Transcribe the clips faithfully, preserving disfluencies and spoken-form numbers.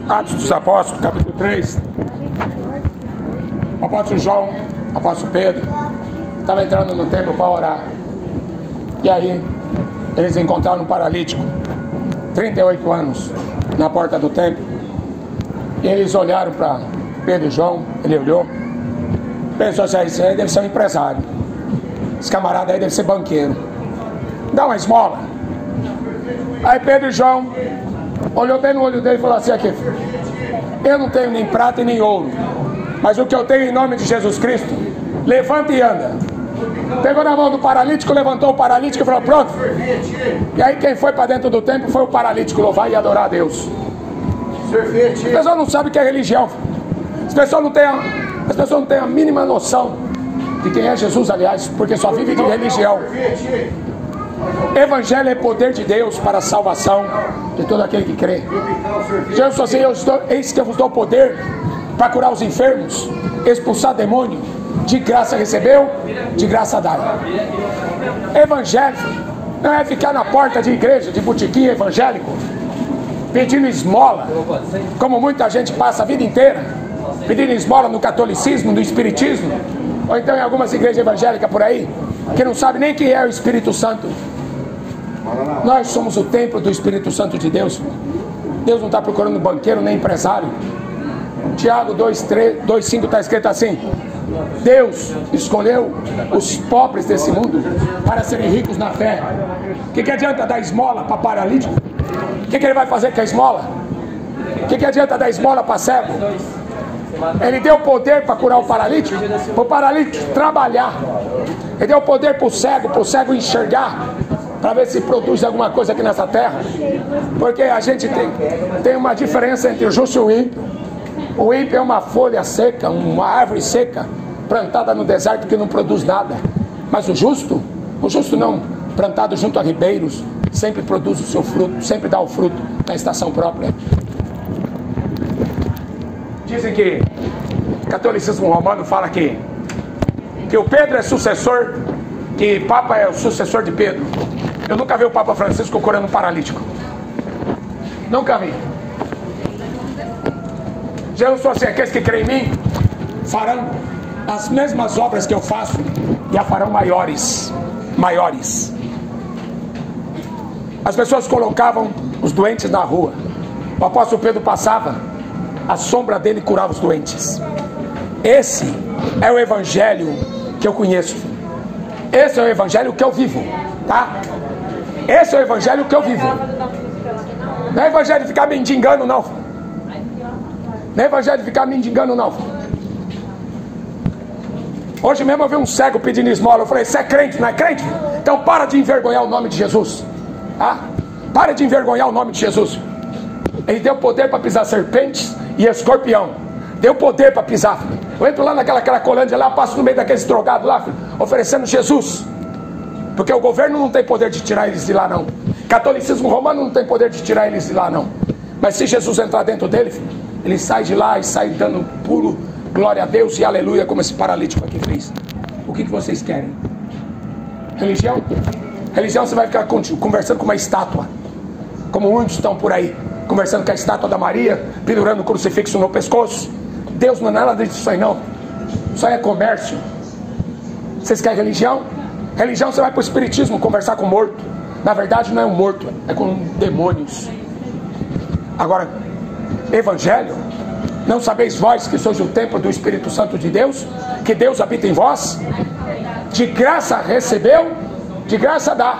Atos dos Apóstolos, capítulo três. O apóstolo João, o apóstolo Pedro, estava entrando no templo para orar. E aí, eles encontraram um paralítico, trinta e oito anos, na porta do templo. E eles olharam para Pedro e João, ele olhou, pensou assim, esse aí deve ser um empresário. Esse camarada aí deve ser banqueiro. Dá uma esmola. Aí Pedro e João olhou bem no olho dele e falou assim, aqui, eu não tenho nem prata e nem ouro, mas o que eu tenho em nome de Jesus Cristo, levanta e anda. Pegou na mão do paralítico, levantou o paralítico e falou, pronto. E aí quem foi para dentro do templo foi o paralítico louvar e adorar a Deus. As pessoas não sabem o que é religião. As pessoas não têm a, as pessoas não têm a mínima noção de quem é Jesus, aliás, porque só vive de religião. Evangelho é poder de Deus para a salvação de todo aquele que crê. Jesus falou assim, eu estou, eis que eu vos dou poder para curar os enfermos, expulsar demônio, de graça recebeu, de graça dá. Evangelho não é ficar na porta de igreja, de botequim evangélico, pedindo esmola, como muita gente passa a vida inteira, pedindo esmola no catolicismo, no espiritismo, ou então em algumas igrejas evangélicas por aí, que não sabe nem quem é o Espírito Santo. Nós somos o templo do Espírito Santo de Deus. Deus não está procurando banqueiro nem empresário. Tiago dois, cinco está escrito assim, Deus escolheu os pobres desse mundo para serem ricos na fé. O que, que adianta dar esmola para paralítico? O que, que ele vai fazer com a esmola? O que, que adianta dar esmola para cego? Ele deu poder para curar o paralítico, para o paralítico trabalhar. Ele deu poder para o cego, para o cego enxergar, para ver se produz alguma coisa aqui nessa terra. Porque a gente tem, tem uma diferença entre o justo e o ímpio. O ímpio é uma folha seca, uma árvore seca, plantada no deserto que não produz nada. Mas o justo, o justo não, plantado junto a ribeiros, sempre produz o seu fruto, sempre dá o fruto na estação própria. Dizem que o catolicismo romano fala que, que o Pedro é sucessor, que Papa é o sucessor de Pedro. Eu nunca vi o Papa Francisco curando um paralítico. Nunca vi. Jesus falou assim, aqueles que creem em mim farão as mesmas obras que eu faço e a farão maiores. Maiores. As pessoas colocavam os doentes na rua. O apóstolo Pedro passava, a sombra dele curava os doentes. Esse é o evangelho que eu conheço. Esse é o evangelho que eu vivo, tá? Esse é o evangelho que eu vivo. Não é evangelho de ficar mendigando, não. Não é evangelho de ficar mendigando, não. Hoje mesmo eu vi um cego pedindo esmola. Eu falei, você é crente, não é crente? Então para de envergonhar o nome de Jesus, tá? Para de envergonhar o nome de Jesus. Ele deu poder para pisar serpentes e escorpião. Deu poder para pisar. Eu entro lá naquela cracolândia lá, passo no meio daqueles drogados lá, oferecendo Jesus. Porque o governo não tem poder de tirar eles de lá, não. Catolicismo romano não tem poder de tirar eles de lá, não. Mas se Jesus entrar dentro dele, ele sai de lá e sai dando puro glória a Deus e aleluia, como esse paralítico aqui fez. O que, que vocês querem? Religião? Religião você vai ficar conversando com uma estátua, como muitos estão por aí, conversando com a estátua da Maria, pendurando o crucifixo no pescoço. Deus não é nada disso aí, não. Isso aí é comércio. Vocês querem religião? Religião você vai para o espiritismo conversar com morto. Na verdade não é um morto, é com demônios. Agora, evangelho, não sabeis vós que sois o templo do Espírito Santo de Deus, que Deus habita em vós? De graça recebeu, de graça dá.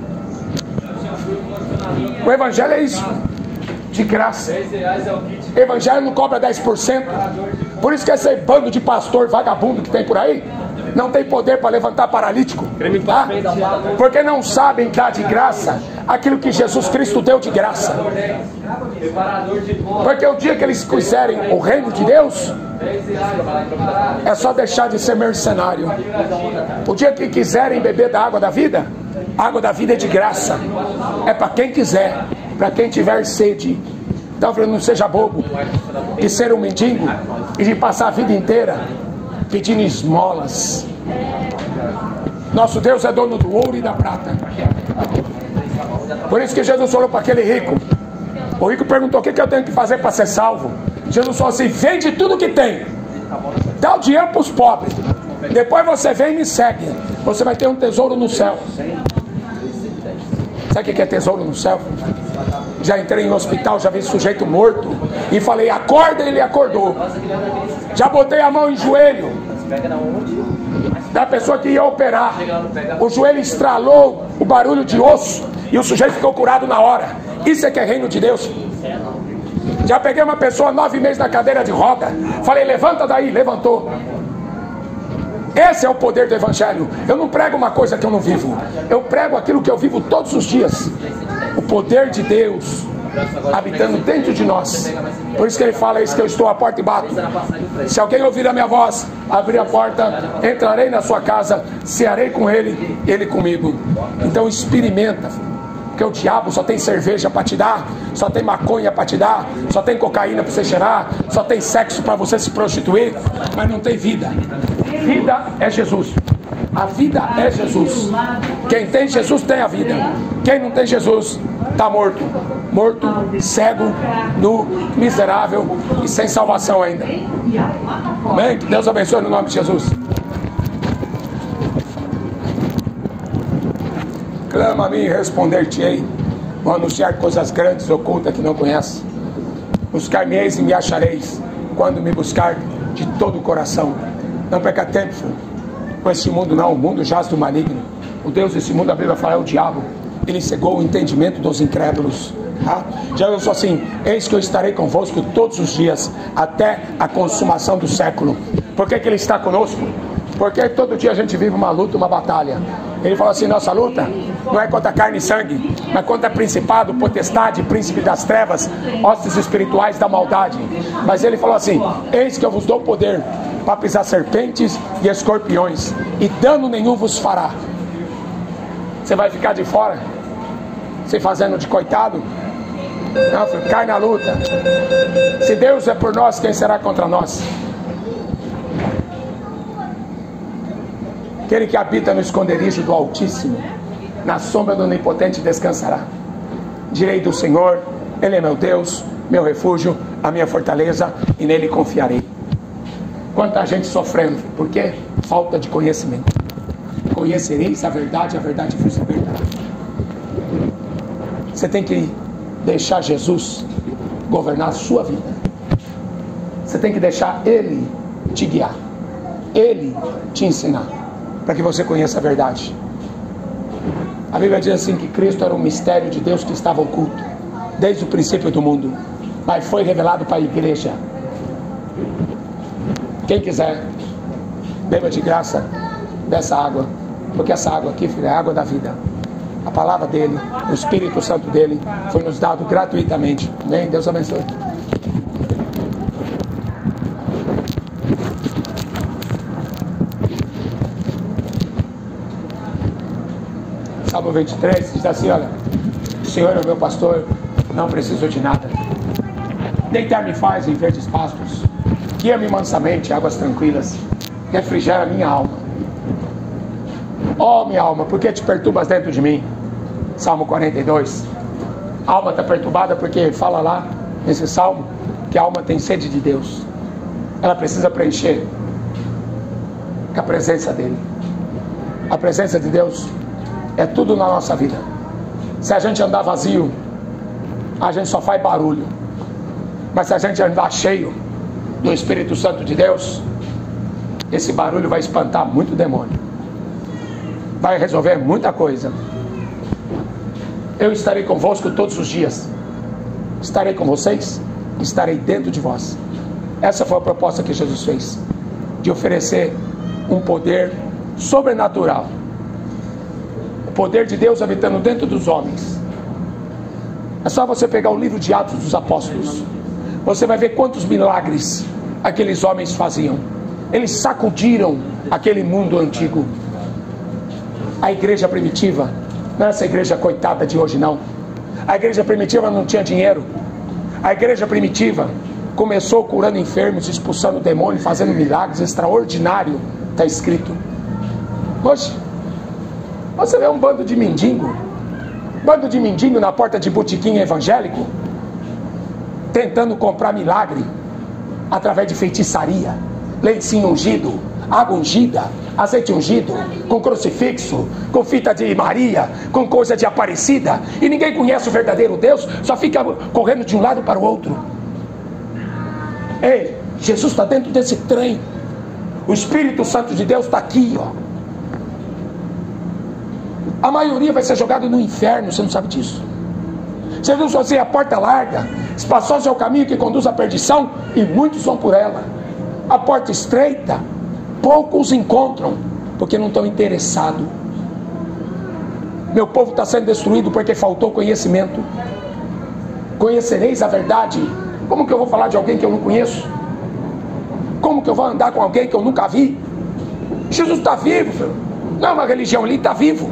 O evangelho é isso, de graça. Evangelho não cobra dez por cento. Por isso que esse bando de pastor vagabundo que tem por aí não tem poder para levantar paralítico, tá? Porque não sabem dar de graça aquilo que Jesus Cristo deu de graça. Porque o dia que eles quiserem o reino de Deus, é só deixar de ser mercenário. O dia que quiserem beber da água da vida, a água da vida é de graça, é para quem quiser, para quem tiver sede. Então não seja bobo de ser um mendigo e de passar a vida inteira pedindo esmolas. Nosso Deus é dono do ouro e da prata. Por isso que Jesus falou para aquele rico, O rico perguntou: o que, que eu tenho que fazer para ser salvo? Jesus falou assim: vende tudo que tem, dá o dinheiro para os pobres, depois você vem e me segue, você vai ter um tesouro no céu. Sabe o que é tesouro no céu? Já entrei em hospital, já vi sujeito morto e falei: acorda, ele acordou. Já botei a mão em joelho da pessoa que ia operar, o joelho estralou, o barulho de osso, e o sujeito ficou curado na hora. Isso é que é reino de Deus. Já peguei uma pessoa nove meses na cadeira de roda, falei: levanta daí, levantou. Esse é o poder do Evangelho. Eu não prego uma coisa que eu não vivo, eu prego aquilo que eu vivo todos os dias. O poder de Deus habitando dentro de nós. Por isso que ele fala: eis que eu estou à porta e bato. Se alguém ouvir a minha voz, abrir a porta, entrarei na sua casa, cearei com ele, ele comigo. Então experimenta, porque o diabo só tem cerveja para te dar, só tem maconha para te dar, só tem cocaína para você cheirar, só tem sexo para você se prostituir, mas não tem vida. Vida é Jesus. A vida é Jesus. Quem tem Jesus tem a vida. Quem não tem Jesus está morto. Morto, cego, nu, miserável e sem salvação ainda. Amém? Que Deus abençoe no nome de Jesus. Clama a mim e responder-te-ei. Vou anunciar coisas grandes, ocultas que não conheces. Buscar-me-eis e me achareis, quando me buscar de todo o coração. Não perca tempo com esse mundo, não. O mundo jaz do maligno. O Deus desse mundo, a Bíblia fala, é o diabo. Ele cegou o entendimento dos incrédulos. Tá? Já eu sou assim: eis que eu estarei convosco todos os dias, até a consumação do século. Por que que ele está conosco? Porque todo dia a gente vive uma luta, uma batalha. Ele falou assim: nossa luta não é contra carne e sangue, mas contra principado, potestade, príncipe das trevas, hostes espirituais da maldade. Mas ele falou assim: eis que eu vos dou poder para pisar serpentes e escorpiões, e dano nenhum vos fará. Você vai ficar de fora, se fazendo de coitado? Não, filho, cai na luta. Se Deus é por nós, quem será contra nós? Aquele que habita no esconderijo do Altíssimo, na sombra do Onipotente descansará. Direi do Senhor: Ele é meu Deus, meu refúgio, a minha fortaleza, e nele confiarei. Quanta gente sofrendo, por quê? Falta de conhecimento. Conhecereis a verdade, a verdade vos libertará. Você tem que deixar Jesus governar a sua vida. Você tem que deixar Ele te guiar, Ele te ensinar, para que você conheça a verdade. A Bíblia diz assim que Cristo era um mistério de Deus que estava oculto desde o princípio do mundo, mas foi revelado para a igreja. Quem quiser, beba de graça dessa água, porque essa água aqui, filho, é a água da vida. A palavra dele, o Espírito Santo dele foi nos dado gratuitamente. Amém? Deus abençoe. Salmo vinte e três diz assim: olha, o Senhor é o meu pastor, não preciso de nada. Deitar-me faz em verdes pastos, guia-me mansamente, águas tranquilas, refrigera minha alma. Ó, oh, minha alma, por que te perturbas dentro de mim? Salmo quarenta e dois. A alma está perturbada porque fala lá nesse salmo que a alma tem sede de Deus. Ela precisa preencher com a presença dele. A presença de Deus é tudo na nossa vida. Se a gente andar vazio, a gente só faz barulho. Mas se a gente andar cheio do Espírito Santo de Deus, esse barulho vai espantar muito demônio, vai resolver muita coisa. Eu estarei convosco todos os dias. Estarei com vocês, estarei dentro de vós. Essa foi a proposta que Jesus fez, de oferecer um poder sobrenatural, o poder de Deus habitando dentro dos homens. É só você pegar o livro de Atos dos Apóstolos, você vai ver quantos milagres aqueles homens faziam. Eles sacudiram aquele mundo antigo. A igreja primitiva não é essa igreja coitada de hoje, não. A igreja primitiva não tinha dinheiro. A igreja primitiva começou curando enfermos, expulsando demônios, fazendo milagres extraordinários. Está escrito. Hoje você vê um bando de mendigo, bando de mendigo na porta de botiquim evangélico, tentando comprar milagre através de feitiçaria, lencinho ungido, água ungida, azeite ungido, com crucifixo, com fita de Maria, com coisa de Aparecida, e ninguém conhece o verdadeiro Deus, só fica correndo de um lado para o outro. Ei, Jesus está dentro desse trem. O Espírito Santo de Deus está aqui, ó. A maioria vai ser jogada no inferno, você não sabe disso. Jesus vai dizer, a porta larga, espaçoso é o caminho que conduz à perdição, e muitos vão por ela. A porta estreita, poucos encontram, porque não estão interessados. Meu povo está sendo destruído porque faltou conhecimento. Conhecereis a verdade. Como que eu vou falar de alguém que eu não conheço? Como que eu vou andar com alguém que eu nunca vi? Jesus está vivo, filho. Não é uma religião ali, está vivo.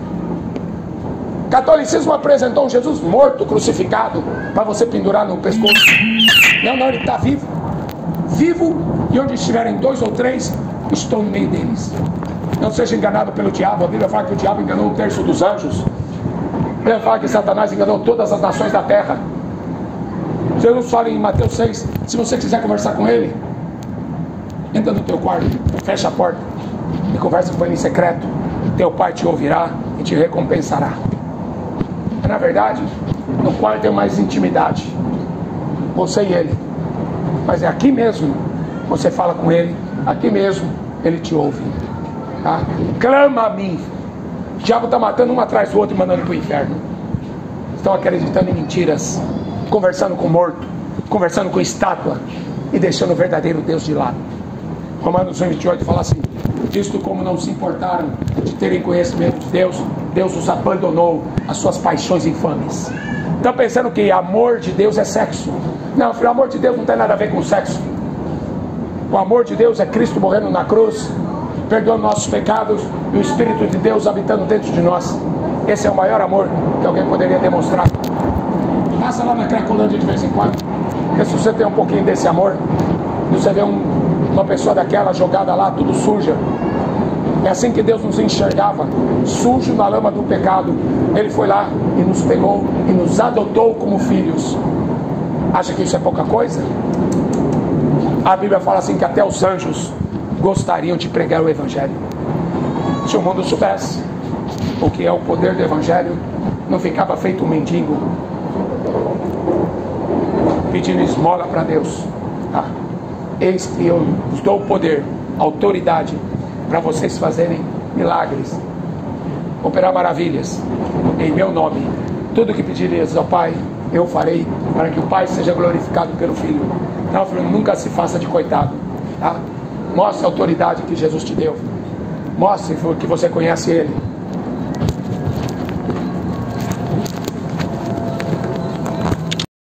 O catolicismo apresentou um Jesus morto, crucificado, para você pendurar no pescoço. Não, não, ele está vivo. Vivo, e onde estiverem dois ou três, estou no meio deles. Não seja enganado pelo diabo. A Bíblia fala que o diabo enganou um terço dos anjos. A Bíblia fala que Satanás enganou todas as nações da terra. Jesus fala em Mateus seis, se você quiser conversar com ele, entra no teu quarto, fecha a porta e conversa com ele em secreto. Teu pai te ouvirá e te recompensará. Na verdade, no quarto tem mais intimidade, você e ele. Mas é aqui mesmo, você fala com ele, aqui mesmo ele te ouve, tá? Clama a mim. O diabo está matando um atrás do outro e mandando para o inferno. Estão acreditando em mentiras, conversando com morto, conversando com estátua e deixando o verdadeiro Deus de lado. Romanos um, vinte e oito fala assim: visto como não se importaram de terem conhecimento de Deus, Deus os abandonou às suas paixões infames. Estão pensando que amor de Deus é sexo. Não, filho, o amor de Deus não tem nada a ver com sexo. O amor de Deus é Cristo morrendo na cruz, perdoando nossos pecados, e o Espírito de Deus habitando dentro de nós. Esse é o maior amor que alguém poderia demonstrar. Passa lá na Cracolândia de vez em quando, porque se você tem um pouquinho desse amor, e você vê um, uma pessoa daquela jogada lá, tudo suja. É assim que Deus nos enxergava, sujo na lama do pecado. Ele foi lá e nos pegou e nos adotou como filhos. Acha que isso é pouca coisa? A Bíblia fala assim que até os anjos gostariam de pregar o Evangelho. Se o mundo soubesse o que é o poder do Evangelho, não ficava feito um mendigo pedindo esmola para Deus. Ah, eis que eu vos dou o poder, autoridade, para vocês fazerem milagres, operar maravilhas em meu nome. Tudo que pedireis ao Pai, eu farei, para que o Pai seja glorificado pelo Filho. Não, filho, nunca se faça de coitado, tá? Mostre a autoridade que Jesus te deu. Mostre que você conhece Ele.